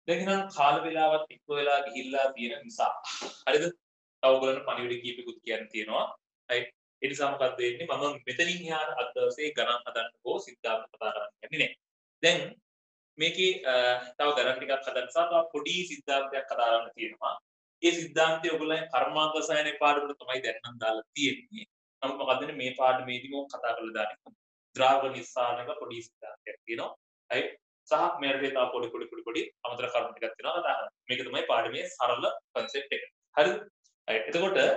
දැන් එහෙනම් කාල වේලාවත් ඉක්ම වෙලා ගිහිල්ලා තියෙන නිසා හරිද? තව ඔයගොල්ලන්ට පණිවිඩ කීපෙකුත් කියන්න තියෙනවා. රයිට්. ඒ නිසා මොකක්ද වෙන්නේ? මම මෙතනින් එහාට අද දවසේ ගණන් හදන්න හෝ සිද්ධාන්ත කතා කරන්න යන්නේ නැහැ. දැන් මේකේ තව ගණන් ටිකක් හදන්න සහ තව පොඩි සිද්ධාන්තයක් කතා කරන්න තියෙනවා. ඒ සිද්ධාන්තය ඔයගොල්ලන් කර්මාන්ත රසායනයේ පාඩමට තමයි දැන් නම් දාලා තියෙන්නේ. නමුත් මොකද මේ පාඩමේදීම කතා කරලා දාන්නේ. ද්‍රාවක නිස්සාරණක පොඩි සිද්ධාන්තයක් තියෙනවා. රයිට්. සහ මේකට තව පොඩි අමතර කරුණු ටිකක් තියෙනවා කතා කරන්න. මේක තමයි පාඩමේ සරල concept එක. හරිද? රයිට්.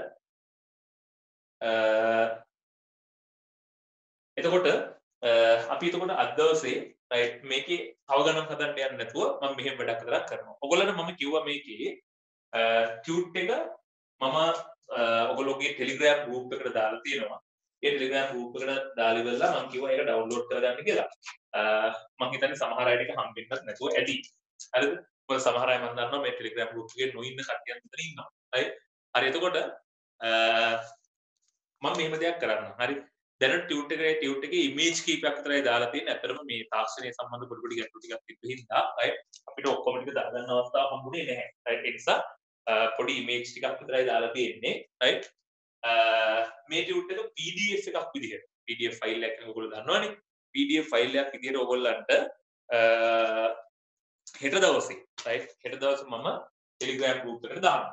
එතකොට අපි එතකොට අද දවසේ රයිට් මේකේ තව ගණන් හදන්න යන්නේ නැතුව මම මෙහෙම වැඩක් කරනවා. ඔයගොල්ලන්ට මම කිව්වා මේකේ ටියුට් එක මම ඔයගොල්ලෝගේ Telegram group එකට දාලා තියෙනවා. ඒ Telegram group එකට දාලා ඉවරලා මම කිව්වා ඒක download කරගන්න කියලා. මම හිතන්නේ සමහර අයට ඒක හම්බෙන්නත් නැතුව ඇති. හරිද? මොකද සමහර අය මම දන්නවා මේ Telegram group එකේ නොඉන්න කට්ටියක් මෙතන ඉන්නවා. හරි එතකොට මම මෙහෙම දෙයක් කරන්න. හරි. දැනට ටියුට් එකේ ඉමේජ් කීපයක් විතරයි දාලා තියෙන්නේ. ඇත්තටම මේ තාක්ෂණය සම්බන්ධ පොඩි ගැටලු ටිකක් තිබ්බ හින්දා අපිට ඔක්කොම ටික දාගන්න අවස්ථාවක් හම්බුනේ නැහැ. රයිට්. ඒ නිසා පොඩි ඉමේජ් ටිකක් විතරයි දාලා තියෙන්නේ. රයිට්. මේ ටියුට් එක PDF එකක් විදිහට PDF ෆයිල් එකක් ඔයගොල්ලෝ දන්නවනේ. PDF ෆයිල් එකක් විදිහට ඔයගොල්ලන්ට හෙට දවසේ රයිට් හෙට දවසේ මම Telegram group එකට දානවා.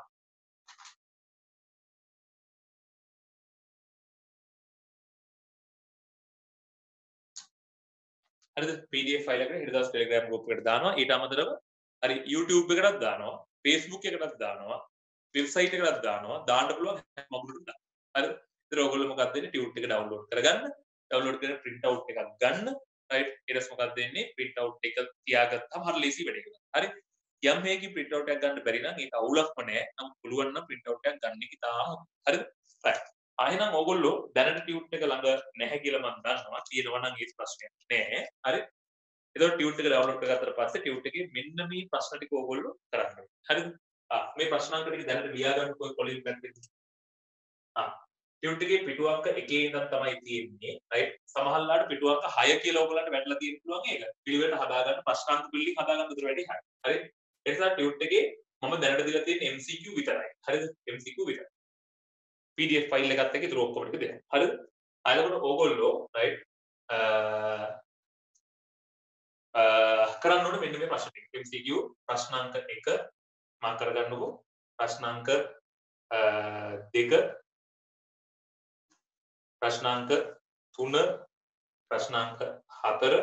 හරිද? PDF ෆයිල් එකකට හෙට දවසේ Telegram group එකට දානවා. ඊට අමතරව හරි YouTube එකකටත් දානවා. Facebook එකකටත් දානවා. වෙබ්සයිට් එකකටත් දානවා. දාන්න පුළුවන් මගුලට දාන්න. හරිද? ඒතර ඔයගොල්ලෝ මොකක්ද වෙන්නේ? ටියුට් එක ඩවුන්ලෝඩ් කරගන්න. ඩවුන්ලෝඩ් කරගෙන print out එකක් ගන්න. රයිට්. ඊට පස්සේ මොකක්ද වෙන්නේ? print out එක තියාගත්තාම හරි ලේසි වැඩ එක. හරි. යම් මේකේ print out එකක් ගන්න බැරි නම් ඒක අවුලක්ම නෑ. නමුත් පුළුවන් නම් print out එකක් ගන්න එක ඉතාලම හරිද? right. ආයෙනම් ඕගොල්ලෝ දැනට ටියුට් එක ළඟ නැහැ කියලා මම දන්නවා. තියෙනවා නම් ඒක ප්‍රශ්නයක් නෑ. හරි. එතකොට ටියුට් එක ඩවුන්ලෝඩ් කරගත්තට පස්සේ ටියුට් එකේ මෙන්න මේ ප්‍රශ්න ටික ඕගොල්ලෝ කරන්න ඕනේ. හරිද? මේ ප්‍රශ්නාංක ටික දැනට ලියා ගන්න කොලින් පැත්තේ. ටියුට් එකේ පිටුවක්ක එකේ ඉඳන් තමයි තියෙන්නේ. රයිට්. සමහරලාට පිටුවක්ක 6 කියලා ඕගොල්ලන්ට වැටලා තියෙන්න පුළුවන් ඒක. පිළිවෙලට හදාගන්න ප්‍රශ්නාංක පිළිලි හදාගන්න උතර වැඩි හරි. හරි. ඒ නිසා ටියුට් එකේ මම දැනට දීලා තියෙන්නේ MCQ විතරයි. හරිද? MCQ විතරයි. PDF ෆයිල් එකත් එක්ක ඉතුරු ඔක්කොම ටික දෙන්න. හරිද? එතකොට ඕගොල්ලෝ රයිට් කරන්න ඕනේ මෙන්න මේ ප්‍රශ්න ටික. MCQ ප්‍රශ්නාංක 1 මම කරගන්නකෝ. ප්‍රශ්නාංක 2 ප්‍රශ්නාංක 3 ප්‍රශ්නාංක 4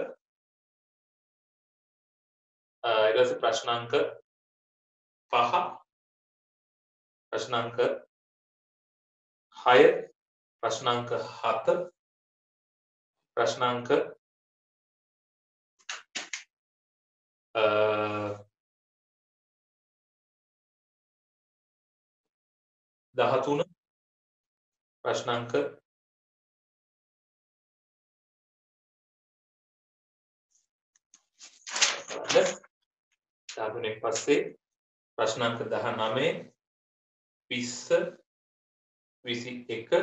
ඊට පස්සේ ප්‍රශ්නාංක 5 ප්‍රශ්නාංක 6 ප්‍රශ්නාංක 7 ප්‍රශ්නාංක 13 ප්‍රශ්නාංක 13 පස්සේ ප්‍රශ්නාංක 19 20 21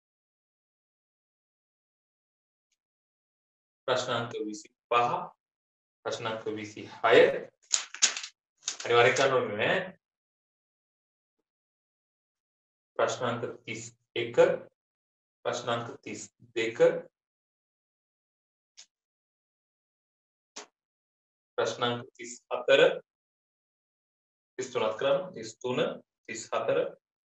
ප්‍රශ්නාංක 25 ප්‍රශ්නාංක 26 අනිවාර්යයෙන් කරන්න ඕනේ ප්‍රශ්නාංක 31 ප්‍රශ්නාංක 32 ප්‍රශ්නාංක 34 33 කරමු 33 34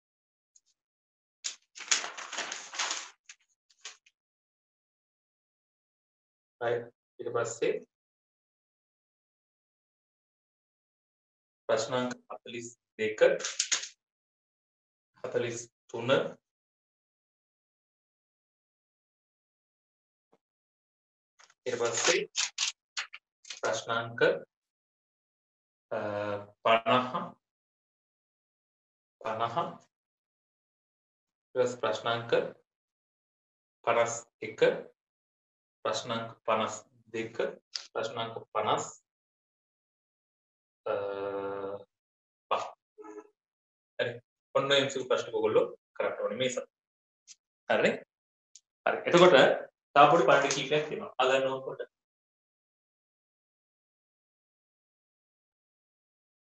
right ඊට පස්සේ ප්‍රශ්නාංක 42 43 ඊට පස්සේ ප්‍රශ්නාංක 50 ඊට ප්‍රශ්නාංක 51 ප්‍රශ්නාංක 52 ප්‍රශ්නාංක 50 හරි ඔන්න MCQ ප්‍රශ්න ඔයගොල්ලෝ කරන්න ඕනේ මේ සත් හරිනේ හරි එතකොට තා පොඩි පාඩම් කීපයක් තියෙනවා අගන්න ඕනකොට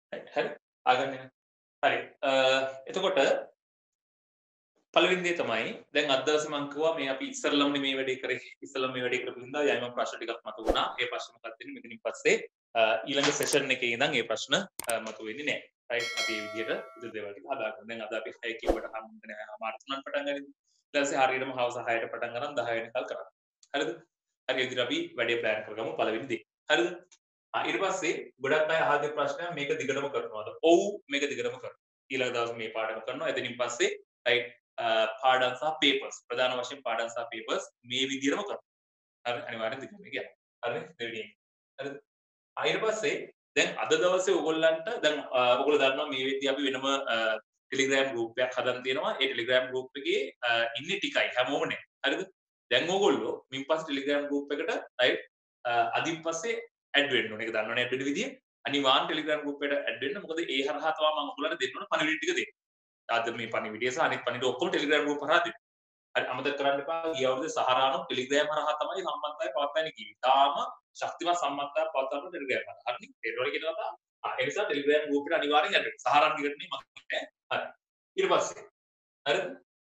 හරි ආගන්න හරි එතකොට පළවෙනි දේ තමයි දැන් අද දවසේ මම කිව්වා මේ අපි ඉස්සරළම මේ වැඩේ කරේ ඉස්සරළම මේ වැඩේ කරපු හින්දා යයිම ප්‍රශ්න ටිකක් මතුවුණා ඒ ප්‍රශ්න මොකක්ද වෙන්නේ මෙතනින් පස්සේ ඊළඟ සෙෂන් එකේ ඉඳන් ඒ ප්‍රශ්න මතුවෙන්නේ නැහැ රයිට් අපි මේ විදිහට ඉතින් දේවල් ටික හදාගන්න දැන් අද අපි 6 කිව්වට හම්බුනේ නැහැ මාර්ච් 3 පටන් ගනිමු ඊට පස්සේ හරියටම හවස 6ට පටන් ගන්න 10 වෙනකල් කරන්න හරිද හරි විදිහට අපි වැඩේ ප්ලෑන් කරගමු පළවෙනි දේ හරිද ඊට පස්සේ ගොඩක් අය අහගේ ප්‍රශ්නයක් මේක දිගටම කරනවද ඔව් මේක දිගටම කරනවා ඊළඟ දවසේ මේ පාඩම කරනවා එතනින් පස්සේ රයිට් පාඩම් සහ පේපර්ස් ප්‍රධාන වශයෙන් පාඩම් සහ පේපර්ස් මේ විදිහටම කරනවා. හරි අනිවාර්යෙන් දිගටම කියන්න. හරි දෙවෙනි එක. හරිද? ඊට පස්සේ දැන් අද දවසේ ඔයගොල්ලන්ට දැන් ඔයගොල්ලෝ දන්නවා මේ වෙද්දී අපි වෙනම ටෙලිග්‍රෑම් ගෲප් එකක් හදන්න තියෙනවා. ඒ ටෙලිග්‍රෑම් ගෲප් එකේ ඉන්නේ ටිකයි හැමෝම නෑ. හරිද? දැන් ඔයගොල්ලෝ මින් පස්සේ ටෙලිග්‍රෑම් ගෲප් එකට රයිට් අදින් පස්සේ ඇඩ් වෙන්න ඕනේ. ඒක දන්නවනේ ඇඩ් වෙන්න විදිය. අනිවාර්යෙන් ටෙලිග්‍රෑම් ගෲප් එකට ඇඩ් වෙන්න. මොකද ඒ හරහා තමයි මම ඔයගොල්ලන්ට දෙන්න ඕන පණිවිඩ ටික දෙන්න. අද මේ පණිවිඩය සහ අනිත් පණිවිඩ ඔක්කොම ටෙලිග්‍රෑම් ගෲප් හරහා දෙන්න. හරි අමතක කරන්න එපා. ගිය අවුරුද්දේ සහරානෝ ටෙලිග්‍රෑම් හරහා තමයි සම්බන්ධතාවය පවත්වන්නේ කිව්වේ. තාම ශක්තිමත් සම්බන්ධතාවයක් පවත්වන්න ටෙලිග්‍රෑම් හරහා. හරි. ඒරෝල කියන කතාව. ඒ නිසා ටෙලිග්‍රෑම් ගෲප් එකට අනිවාර්යෙන් ඇඩ් වෙන්න. සහරාන ටිකටනේ මම කියන්නේ. හරි. ඊට පස්සේ හරිද?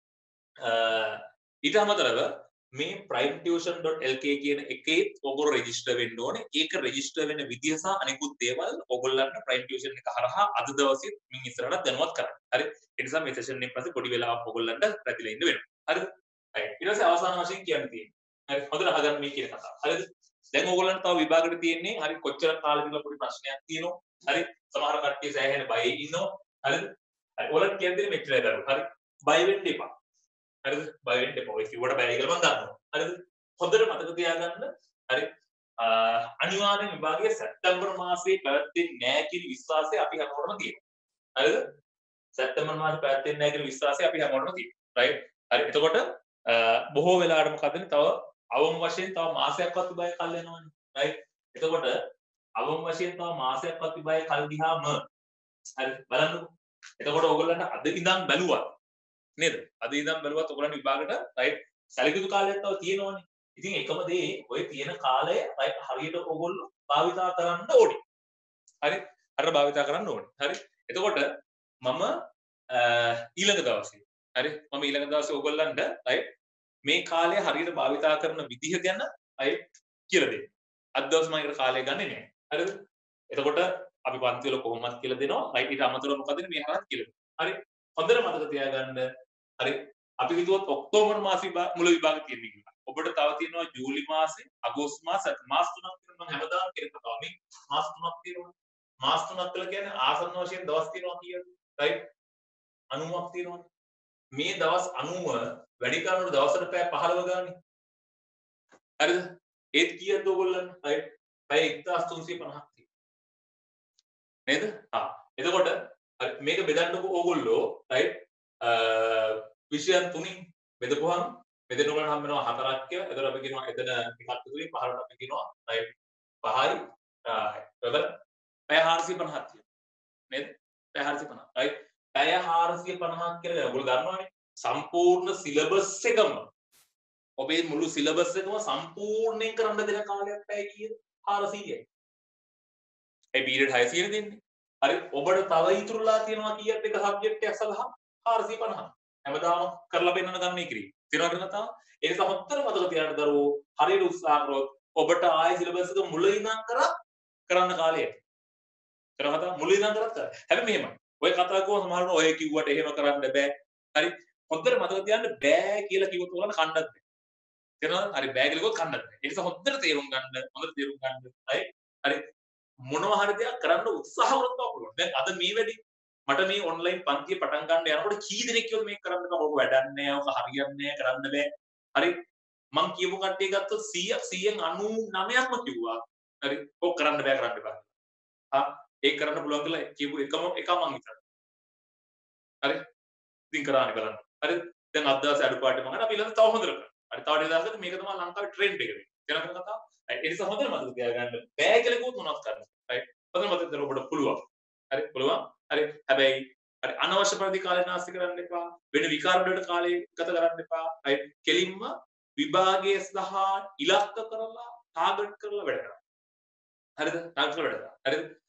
ඊට අමතරව මේ primetuition.lk කියන එකේ ඔයගොල්ලෝ රෙජිස්ටර් වෙන්න ඕනේ. ඒක රෙජිස්ටර් වෙන විදිය සහ අනිකුත් දේවල් ඔයගොල්ලන්ට primetuition එක හරහා අද දවසේ මින් ඉස්සරහට දැනුවත් කරන්න. හරි. ඒ නිසා මේ සෙෂන් එකෙන් පස්සේ පොඩි වෙලාවක් ඔයගොල්ලන්ට රැඳිලා ඉන්න වෙනවා. හරිද? හරි. ඊට පස්සේ අවසාන වශයෙන් කියන්න තියෙන්නේ. හරි. හොඳට අහගන්න මේ කියන කතාව. හරිද? දැන් ඔයගොල්ලන්ට තව විභාගෙට තියෙන්නේ හරි කොච්චර කාලෙ කියලා පොඩි ප්‍රශ්නයක් තියෙනවා. හරි. සමහර කට්ටිය සෑහෙන බයෙ ඉන්නවා. හරිද? හරි. ඔයගොල්ලන්ට කියන්න දෙන්නේ මෙච්චරයි දරුවෝ. හරි. බය වෙන්න එපා. හරිද? බය වෙන්න එපා. ඔය කිව්වට බයයි කියලා මම දන්නවා. හරිද? හොඳට මතක තියාගන්න. හරි. අනිවාර්යෙන් විභාගයේ සැප්තැම්බර් මාසයේ පැවැත්වෙන්නේ නැහැ කියන විශ්වාසය අපි හැමෝටම තියෙනවා. හරිද? සැප්තැම්බර් මාසයේ පැවැත්වෙන්නේ නැහැ කියන විශ්වාසය අපි හැමෝටම තියෙනවා. රයිට්? හරි. එතකොට බොහෝ වෙලාවට මොකදනේ තව අවම වශයෙන් තව මාසයක්වත් විභාගය කල් යනවනේ. රයිට්? එතකොට අවම වශයෙන් තව මාසයක්වත් විභාගය කල් ගියාම හරි බලන්නකෝ. එතකොට ඕගොල්ලන්ට අද ඉඳන් බැලුවා නේද? අද ඉඳන් බැලුවත් ඔයගොල්ලන් විභාගයට රයිට් සැලකිලි කාලයක් තව තියෙනවනේ. ඉතින් එකම දේ ඔය තියෙන කාලය රයිට් හරියට ඔයගොල්ලෝ භාවිතා කරන්න ඕනේ. හරි? අර භාවිතා කරන්න ඕනේ. හරි? එතකොට මම ඊළඟ දවසේ හරි? මම ඊළඟ දවසේ ඔයගොල්ලන්ට රයිට් මේ කාලය හරියට භාවිතා කරන විදිහ ගැන රයිට් කියලා දෙන්න. අද දවස් මම ඒකට කාලය ගන්නෙ නෑ. හරිද? එතකොට අපි පන්ති වල කොහොමද කියලා දෙනවා. රයිට් ඊට අමතරව මොකද මේ හරහත් කියලා දෙනවා. හරි? හොඳට මතක තියාගන්න. හරි අපි හිතුවත් ඔක්තෝබර් මාස මුල විභාග තියෙන්නේ කියලා. ඔබට තව තියෙනවා ජූලි මාසේ, අගෝස්තු මාසේ, මාස 3ක් තියෙනවා. මම හැමදාම කියන කතාව මේ මාස 3ක් තියෙනවා. මාස 3ක් කියලා කියන්නේ ආසන්න වශයෙන් දවස් තියෙනවා කියන්නේ. රයිට්? 90ක් තියෙනවා. මේ දවස් 90 වැඩි කරනකොට දවසට පැය 15 ගානේ. හරිද? ඒත් කීයද ඔයගොල්ලන්? රයිට්? පැය 1350ක් තියෙනවා. නේද? එතකොට මේක බෙදන්නකො ඕගොල්ලෝ රයිට්? විෂයන් තුنين බෙදපුවම මෙතන උගලන් හම් වෙනවා 4ක් කියලා. එතකොට අපි කියනවා එතන එකක් තුනේ 15ට අපි කියනවා රයිට් 5යි එතකොට පැය 450ක් තියෙනවා. නේද? පැය 450. රයිට්? පැය 450ක් කියලා ඔයගොල්ලෝ දන්නවනේ. සම්පූර්ණ සිලබස් එකම ඔබේ මුළු සිලබස් එකම සම්පූර්ණයෙන් කරන්න දෙන කාලයක් පැය කීයද? 400යි. ඒ පීරියඩ් 600 දෙන්නේ. හරි ඔබට තව ඉතුරුලා තියෙනවා කීයද එක සබ්ජෙක්ට් එකක් සඳහා 450. හැමදාම කරලා පෙන්නන ගන්න ඉකිරි. තියනවා කියන කතාව. ඒ නිසා හොත්තර මතක තියාගන්න දරුවෝ හරියට උත්සාහ කරොත් ඔබට ආයෙ සිලබස් එක මුල ඉඳන් කරන්න කාලය ඇති. කරා කතාව මුල ඉඳන් කරත් කරා. හැබැයි මෙහෙමයි. ඔය කතා කරුවා සමහරවිට ඔය කිව්වට එහෙම කරන්න බෑ. හරි. හොත්තර මතක තියාගන්න බෑ කියලා කිව්වොත් උගලන කන්නත් බෑ. තේරෙනවද? හරි බෑ කියලා කිව්වොත් කන්නත් බෑ. ඒ නිසා හොත්තර තේරුම් ගන්න. හොඳට තේරුම් ගන්න. හරි. මොනවා හරි දෙයක් කරන්න උත්සාහ කරොත් පුළුවන්. දැන් අද මේ වැඩි මට මේ ඔන්ලයින් පන්තිය පටන් ගන්න යනකොට කී දෙනෙක් කිව්වද මේක කරන්න බෑ. ඔක වැඩක් නෑ. ඔක හරියන්නේ නෑ. කරන්න බෑ. හරි. මං කියපු කට්ටිය ගත්තොත් 100ක් 99ක්ම කිව්වා. හරි. ඔක කරන්න බෑ කරන්න බෑ. ඒක කරන්න පුළුවන් කියලා කියපු එකම මං හිතනවා. හරි. ඉතින් කරානේ බලන්න. හරි. දැන් අද දවසේ අඩුපාඩු මම අපි ඊළඟ තව හොඳට කරමු. හරි. තව ටික දවසකට මේක තමයි ලංකාවේ ට්‍රෙන්ඩ් එක වෙන්නේ. තේරෙනවද කතාව? ඒ නිසා හොඳට මතක තියාගන්න. බෑ කියලා කිව්වොත් මොනවද කරන්නේ? රයිට්. හොඳට මතක තියාගන්න ඔබට පුළුවන්. හරි. පුළුවන්. හරි. හැබැයි හරි අනවශ්‍ය පරිදි කාලය නාස්ති කරන්න එපා. වෙන විකාර වලට කාලය ගත කරන්න එපා. රයිට්. කෙලින්ම විභාගයේ සඳහා ඉලක්ක කරලා ටාගට් කරලා වැඩ කරන්න. හරිද? ටාගට් කරලා වැඩ කරන්න. හරිද?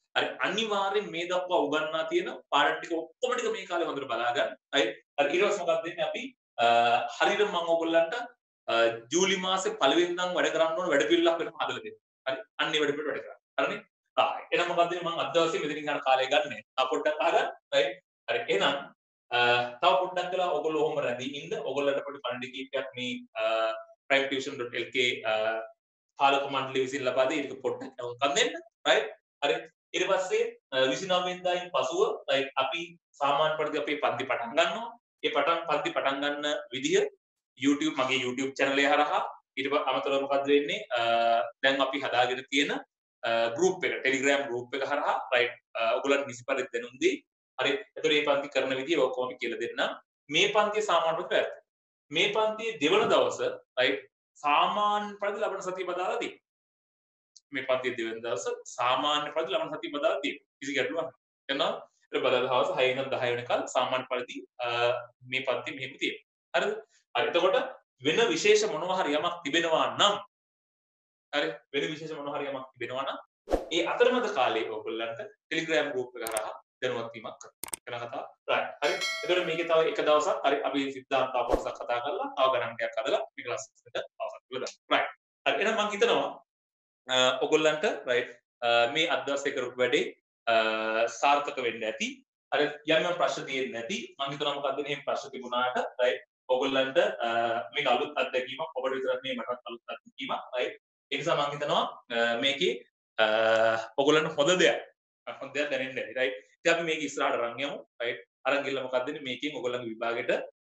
හරි අනිවාර්යෙන් මේ දක්වා උගන්වා තියෙන පාඩම් ටික ඔක්කොම ටික මේ කාලේ හොඳට බලා ගන්න. හරි ඊට පස්සේ මොකක්ද වෙන්නේ අපි හරියට මම ඔයගොල්ලන්ට ජූලි මාසේ පළවෙනි ඉඳන් වැඩ කරන්න ඕන වැඩ පිළිවෙලක් වෙනම හදලා දෙනවා. හරි අන්න ඒ වැඩ පිළිවෙල වැඩ කරා. හරිනේ? එහෙනම් මොකක්ද මම අද දවසේ මෙතනින් යන කාලය ගන්න. පොඩ්ඩක් අහගන්න. right? හරි එහෙනම් තව පොඩ්ඩක් වෙලා ඔයගොල්ලෝ ඔහොම රැඳී ඉන්න. ඔයගොල්ලන්ට පොඩි ෆන්ඩ් කීපයක් මේ primetuition.lk පාලක මණ්ඩලය විසින් ලබා දෙයි. ඒක පොඩ්ඩක් නවකම් දෙන්න. right? හරි ඊට පස්සේ 29 වෙනිදායින් පසුව right අපි සාමාන්‍ය පරිදි අපේ පන්ති පටන් ගන්නවා. ඒ පන්ති පටන් ගන්න විදිය YouTube මගේ YouTube channel එක හරහා ඊට අමතරව මොකද්ද වෙන්නේ දැන් අපි හදාගෙන තියෙන group එක Telegram group එක හරහා right ඔයගොල්ලන් නිසි පරිදි දැනුම් දී හරි එතකොට මේ පන්ති කරන විදිය ඔක්කොම කියලා දෙන්නම් මේ පන්තිය සාමාන්‍ය ප්‍රතිපද මේ පන්තියේ දෙවන දවස right සාමාන්‍ය පරිදි ලබන සතිය බදාලා දී මේ පන්තියේ දෙවන දවස සාමාන්‍ය පරිදි ලබන සතිය බදාලා දී කිසි ගැටලුවක් නැහැ එතන බදාලා දවස් 6 ඉඳන් 10 වෙනකල් සාමාන්‍ය පරිදි මේ පන්ති මෙහෙම තියෙනවා හරිද හරි එතකොට වෙන විශේෂ මොනවා හරි යමක් තිබෙනවා නම් හරි වෙන විශේෂ මොනවා හරි යමක් තිබෙනවා නම් ඒ අතරමැද කාලේ ඔයගොල්ලන්ට Telegram group එක හරහා දැනුවත් වීමක් කරන්න කතා right හරි එතකොට මේකේ තව එක දවසක් හරි අපි සිද්ධාර්ථ අපොසක් කතා කරලා තව ගණන් ටිකක් හදලා මේ ක්ලාස් එකට අවසන් කරලා දාමු right හරි එහෙනම් මම හිතනවා ඔයගොල්ලන්ට right මේ අදවසේ කරපු වැඩේ සාර්ථක වෙන්න ඇති හරි යම් යම් ප්‍රශ්න තියෙන්නේ නැති මම හිතනවා මොකද්ද මේ ප්‍රශ්න තිබුණාට right ඔයගොල්ලන්ට මේක අලුත් අත්දැකීමක් ඔබට විතරක් නෙමෙයි මටත් අලුත් අත්දැකීමක් right ඒ නිසා මම හිතනවා මේකේ ඔයගොල්ලන්ට හොඳ දෙයක් දැනෙන්න ඇති right ඉතින් අපි මේක ඉස්සරහට අරන් යමු right අරන් ගිහලා මොකක්ද වෙන්නේ මේකෙන් ඔයගොල්ලන්ගේ විභාගෙට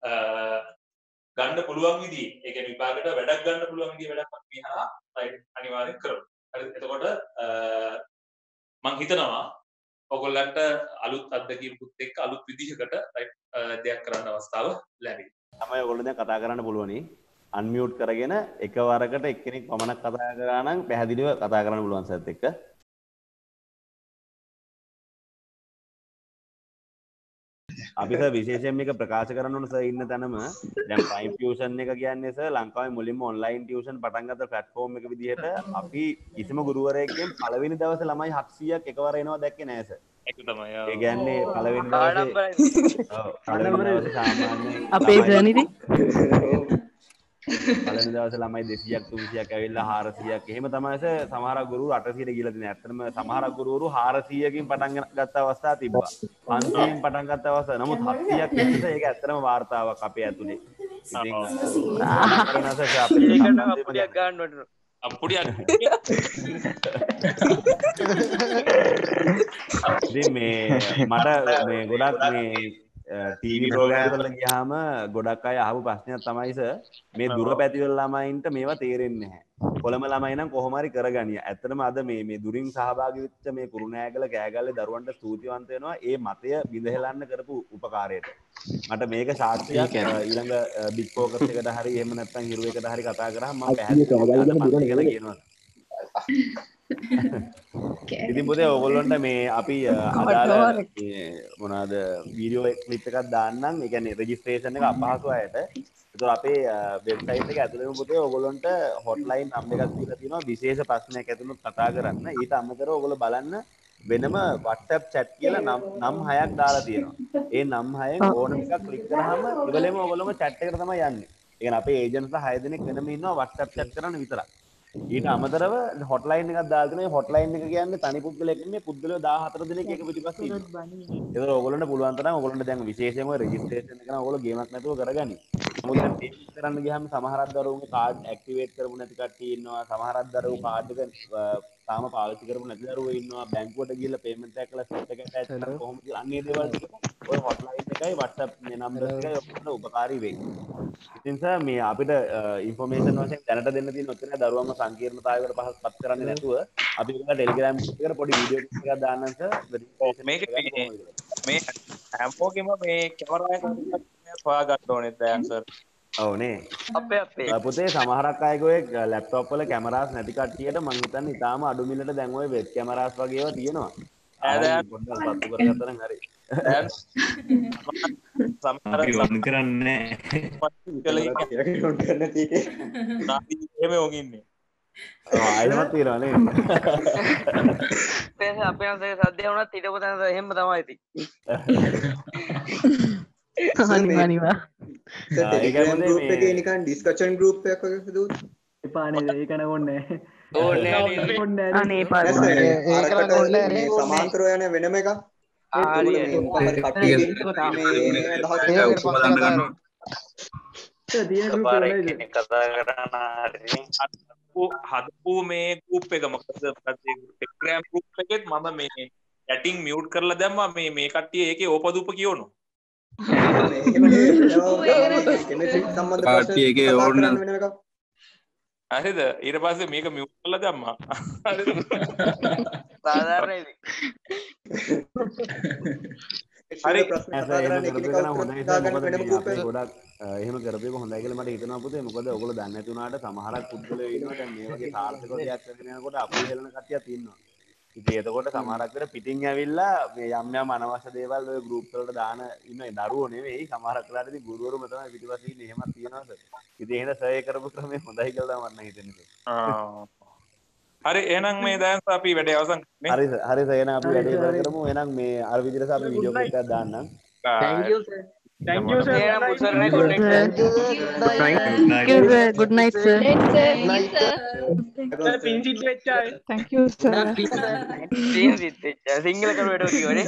ගන්න පුළුවන් විදිහේ ඒ කියන්නේ විභාගෙට වැඩක් ගන්න පුළුවන් විදිහේ වැඩක් අපි මේ හරහා right අනිවාර්යෙන් කරමු හරි එතකොට මම හිතනවා ඔයගොල්ලන්ට අලුත් අත්දැකීමකුත් එක්ක අලුත් විදිහකට right දෙයක් කරන්න අවස්ථාව ලැබෙයි තමයි ඔයගොල්ලෝ දැන් කතා කරන්න පුළුවනි අන්මියුට් කරගෙන එකවරකට එක්කෙනෙක් පමණක් කතා කරා නම් පැහැදිලිව කතා කරන්න පුළුවන් සෙත් එක්ක අපි සර් විශේෂයෙන් මේක ප්‍රකාශ කරන්න ඕන සර් ඉන්න තැනම දැන් ප්‍රයිම් ටියුෂන් එක කියන්නේ සර් ලංකාවේ මුලින්ම ඔන්ලයින් ටියුෂන් පටන් ගත්ත ප්ලැට්ෆෝම් එක විදිහට අපි කිසිම ගුරුවරයෙක්ගෙන් පළවෙනි දවසේ ළමයි 700ක් එකවර එනවා දැක්කේ නෑ සර් ඒක තමයි ඒ කියන්නේ පළවෙනි දවසේ ඔව් පළවෙනි දවසේ සාමාන්‍යයෙන් අපේ ජර්නිදී පළවෙනි දවසේ ළමයි 200ක් 300ක් ඇවිල්ලා 400ක් එහෙම තමයි සමහර ගුරුවරු 800ට ගිහලා තියෙනවා. ඇත්තටම සමහර ගුරුවරු 400කින් පටන් ගත්ත අවස්ථා තිබ්බා. 500කින් පටන් ගත්ත අවස්ථා. නමුත් 700ක් ඉස්සෙල්ලා ඒක ඇත්තටම වාර්තාවක් අපේ ඇතුලේ. ඉතින් ඒකට අපුඩියක් ගන්න ඕන. අපුඩියක්. ඉතින් මේ මට මේ ගොඩක් මේ ටීවී ප්‍රෝග්‍රෑම් වල ගියාම ගොඩක් අය අහපු ප්‍රශ්නයක් තමයි සර් මේ දුර පැතිවල ළමයින්ට මේවා තේරෙන්නේ නැහැ. කොළඹ ළමයි නම් කොහොම හරි කරගනිය. ඇත්තටම අද මේ දුරින් සහභාගී වෙච්ච මේ කුරුණෑගල කෑගල්ලේ දරුවන්ට ස්තුතිවන්ත වෙනවා මේ මතය බිඳහෙලන්න කරපු උපකාරයට. මට මේක සාක්ෂියක් ඊළඟ බිග් ෆෝකස් එකට හරි එහෙම නැත්නම් හිරු එකට හරි කතා කරාම මම පැහැදිලිව කියනවා. ඉතින් පුතේ ඔයගොල්ලන්ට මේ අපි අදාළ මොනවාද වීඩියෝ ක්ලිප් එකක් දාන්නම්. ඒ කියන්නේ රෙජිස්ට්‍රේෂන් එක අපහසු අයට. ඒතකොට අපේ වෙබ්සයිට් එක ඇතුළේම පුතේ ඔයගොල්ලන්ට හොට්ලයින් නම්බර් එකක් දීලා තියෙනවා විශේෂ ප්‍රශ්නයක් ඇතුළත් කතා කරන්න. ඊට අමතරව ඔයගොල්ලෝ බලන්න වෙනම WhatsApp chat කියලා නම් 6ක් දාලා තියෙනවා. ඒ නම් 6න් ඕනම එකක් ක්ලික් කරාම ඉවලෙම ඔයගොල්ලෝම chat එකට තමයි යන්නේ. ඒ කියන්නේ අපේ ඒජන්ට්ලා 6 දෙනෙක් වෙනම ඉන්නවා WhatsApp chat කරන්න විතරක්. ඊට අමතරව හොට්ලයින් එකක් දාලා තියෙනවා. මේ හොට්ලයින් එක කියන්නේ තනි පුද්ගලයෙක් නෙමෙයි පුද්ගලයෝ 14 දෙනෙක් එක පිටිපස්සේ ඉන්නවා. ඒතර ඔයගොල්ලන්ට පුළුවන් තරම් ඔයගොල්ලන්ට දැන් විශේෂයෙන්ම රෙජිස්ට්‍රේෂන් එක නම් ඔයගොල්ලෝ ගේමක් නැතුව කරගනි. මොකද දැන් පේමන්ට් කරන්න ගියාම සමහරක් දරුවෝගේ කාඩ් ඇක්ටිවේට් කරපු නැති කට්ටිය ඉන්නවා. සමහරක් දරුවෝ කාඩ් එක තාම පාවිච්චි කරපු නැති දරුවෝ ඉන්නවා. බැංකුවට ගිහලා පේමන්ට් එකක් කළා සෙට් එක ඇටච් කරලා කොහොමද අන්නේ දේවල් ටික ඔය හොට්ලයින් එකයි WhatsApp මේ නම්බර් එකයි ඔක්කොම උපකාරී වෙයි. ඉතින් සර් මේ අපිට ඉන්ෆෝමේෂන් වශයෙන් දැනට දෙන්න තියෙන ඔතන දරුවන්ව සංකීර්ණතාවයකට පත් කරන්නේ නැතුව අපි උගලා ටෙලිග්‍රෑම් එකට පොඩි වීඩියෝ ක්ලිප් එකක් දාන්නම් සර්. මේක මේ හැමෝගෙම මේ කැමරා එක හොයාගන්න ඕනේ දැන් සර්. ඔව් නේ. අපේ පුතේ සමහරක් අයගේ ලැප්ටොප් වල කැමරාස් නැති කට්ටියට මම හිතන්නේ ඉතාලම අඩු මිලට දැන් ওই වෙබ් කැමරාස් වගේ ඒවා තියෙනවා. දැන් පොඩ්ඩක් පත්තු කරගත්තා නම් හරි. දැන් සමහර ඔන් කරන්නේ එහෙම යෝගින් ඉන්නේ. ආයෙමත් තියෙනවා නේද? අපේ අන්සගේ සද්දය වුණත් හිටපු තැන එහෙම තමයි ඉතින්. අනිවා ටෙලිග්‍රෑම් ගෲප් එකේ නිකන් ඩිස්කෂන් ගෲප් එකක් වගේ හදුවොත් එපා නේද? ඒක නෝන්නේ ඕනේ අනේ සමාන්තරව යන වෙනම එකක්. හදපු මේ ගෲප් එක මොකද ටෙලිග්‍රෑම් ගෲප් එකෙත් මම මේ චැටින් මියුට් කරලා දැම්මා මේ කට්ටිය ඒකේ ඕපදූප කියවනවා. හරිද? ඊට පස්සේ මේක මියුට් කරලා දැම්මා. හරිද? සාධාරණයි. හරි ගොඩක් එහෙම කරපේක හොඳයි කියලා මට හිතෙනවා පුතේ. මොකද ඔයගොල්ලෝ දන්නේ නැති වුණාට සමහරක් පුද්ගලයෝ ඉන්නවා දැන් මේ වගේ සාර්ථක දෙයක් කරගෙන යනකොට අපේ හෙලන කට්ටියක් ඉන්නවා. ඉතින් එතකොට සමහරක් වෙලාවට පිටින් ඇවිල්ලා මේ යම් යම් අනවශ්‍ය දේවල් ඔය ගෲප් වලට දාන ඉන්න දරුවෝ නෙවෙයි සමහරක් වෙලාවට ඉතින් ගුරුවරුම තමයි පිටිපස්සේ ඉන්නේ. එහෙමත් තියෙනවා සර්. ඉතින් එහෙනම් සර් ඒ කරපු ක්‍රමය හොඳයි කියලා තමයි මට හිතෙන්නේ. හරි එහෙනම් මේ දැන් අපි වැඩේ අවසන් කරමු. හරි සර්. හරි සර්. එහෙනම් අපි වැඩේ ඉවර කරමු. එහෙනම් මේ අර විදිහට අපි වීඩියෝ ක්ලිප් එකක් දාන්නම්. Thank you sir. Thank you sir. good night sir. පින්සිත් වෙච්චායි. Thank you sir. Sinhala කරුවට කියවනේ.